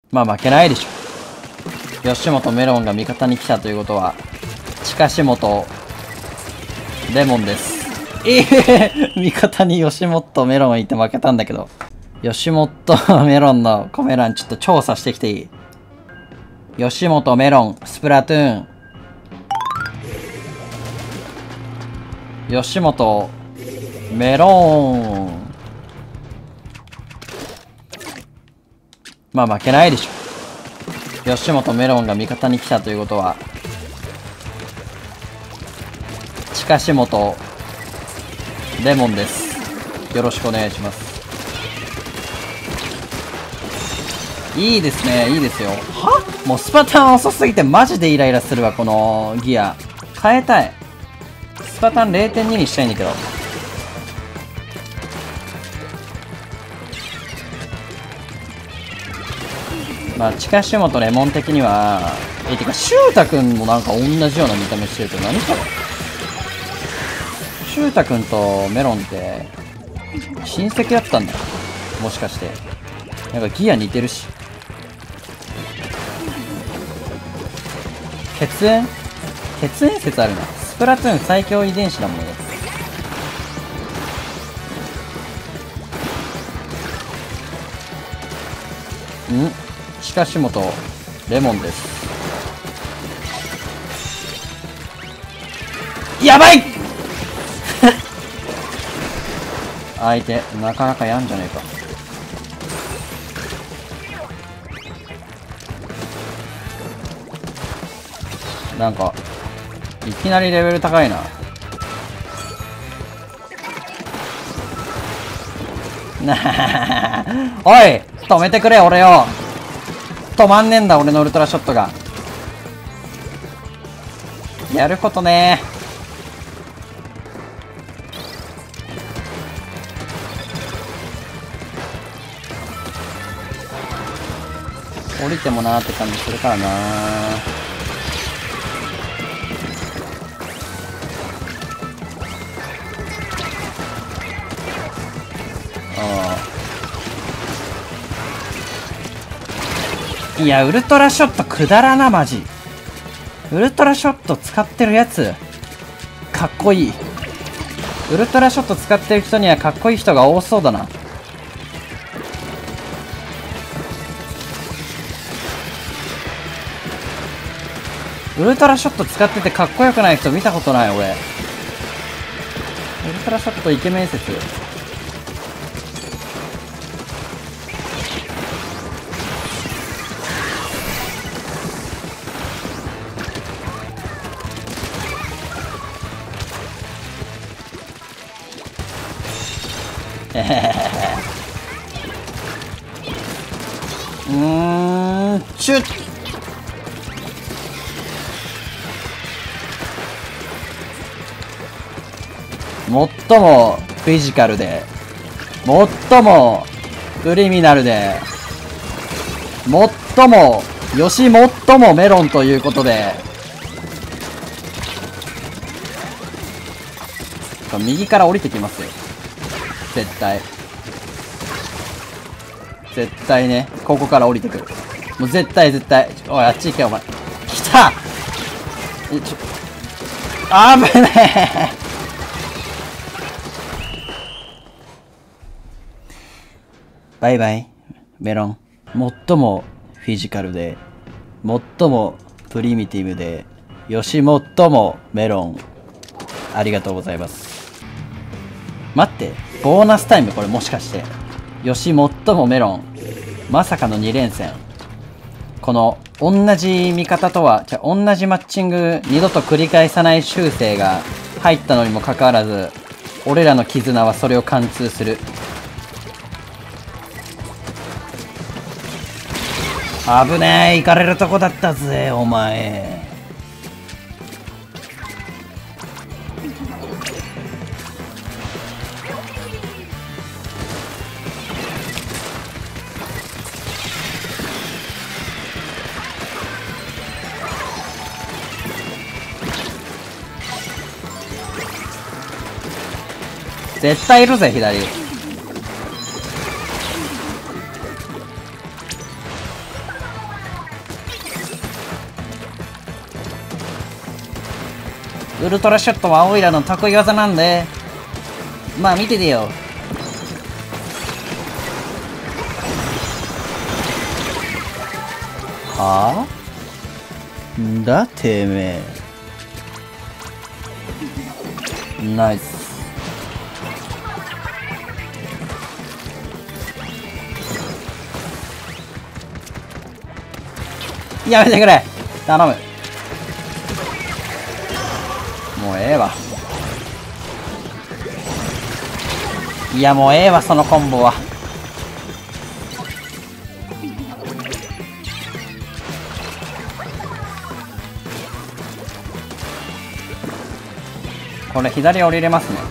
まあ負けないでしょ。吉本メロンが味方に来たということは、近し本レモンです。味方に吉本メロンいて負けたんだけど。吉本メロンのコメ欄ちょっと調査してきていい？吉本メロン、スプラトゥーン。吉本メロン。まあ負けないでしょ。吉本メロンが味方に来たということは、近し本レモンです。よろしくお願いします。いいですね、いいですよ。は？もうスパタン遅すぎてマジでイライラするわ、このギア。変えたい。スパタン 0.2 にしたいんだけど。まあ、近し本レモン的には、てか、シュウタくんもなんか同じような見た目してるけど、何これ？シュウタくんとメロンって、親戚だったんだ。もしかして。なんかギア似てるし。血縁説あるな。スプラトゥーン最強遺伝子だもんね。近し本レモンです。やばい相手なかなかやんじゃねえか。なんかいきなりレベル高いな。おい止めてくれ俺よ。止まんねえんだ俺のウルトラショットが。やることねー。降りてもなーって感じするからなー。いや、ウルトラショットくだらな、マジ。ウルトラショット使ってるやつ、かっこいい。ウルトラショット使ってる人にはかっこいい人が多そうだな。ウルトラショット使っててかっこよくない人見たことない、俺。ウルトラショットイケメン説。シュッ。最もフィジカルで、最もクリミナルで、最も最もメロンということで、右から降りてきますよ。絶対。絶対ね。ここから降りてくる。もう絶対。おい、あっち行けよ、お前。来た！危ねえバイバイ、メロン。最もフィジカルで、最もプリミティブで、最もメロン。ありがとうございます。待って、ボーナスタイムこれもしかして。最もメロン。まさかの2連戦。この、同じ味方とは、同じマッチング二度と繰り返さない修正が入ったのにもかかわらず、俺らの絆はそれを貫通する。危ねえ、行かれるとこだったぜ、お前。絶対いるぜ、左。 ウルトラショットはオイラの得意技なんで、まあ見ててよ。はあ？んだてめえ。ナイス。やめてくれ、頼む。もうええわ。いやもうええわ、そのコンボは。これ左降りれますね。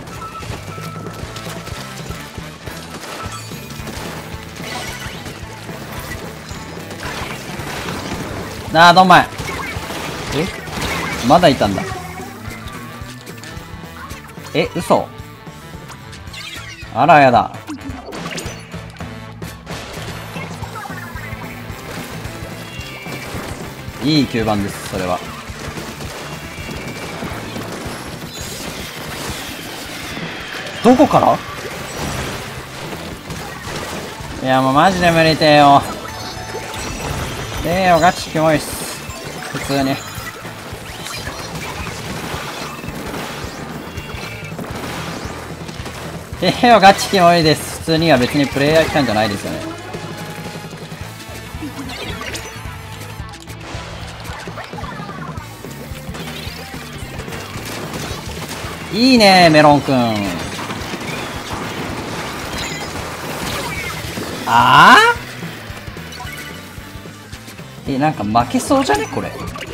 あーどんまい。え、まだいたんだ。え、嘘。あらやだ。いい吸盤です、それは。どこから？いやもうマジで無理てよ。ガチキモいっす。普通に。ガチキモいです。普通には別にプレイヤー来たんじゃないですよね。いいねメロンくん。ああ、なんか負けそうじゃねこれ。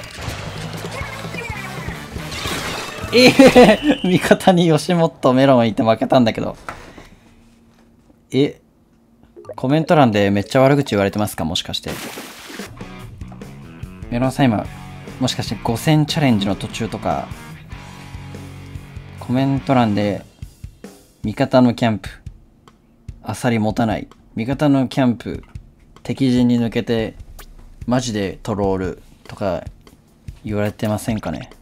味方に吉本メロンいて負けたんだけど。コメント欄でめっちゃ悪口言われてますか、もしかして。メロンさん今もしかして5000チャレンジの途中とか。コメント欄で味方のキャンプあさり持たない、味方のキャンプ敵陣に抜けてマジでトロールとか言われてませんかね。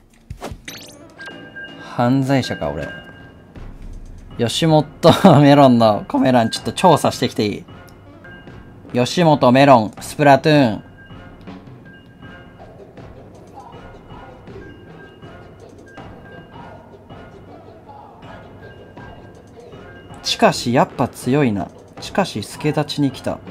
犯罪者か俺。吉本メロンのコメ欄ちょっと調査してきていい？吉本メロンスプラトゥーン。しかしやっぱ強いな。しかし助立ちに来た。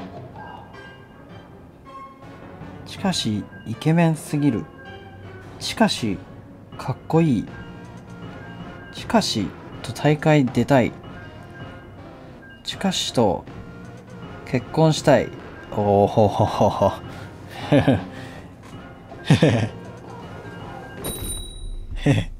しかしイケメンすぎる。しかしかっこいい。しかしと大会出たい。しかしと結婚したい。おおほほほほ。へへ。へへ。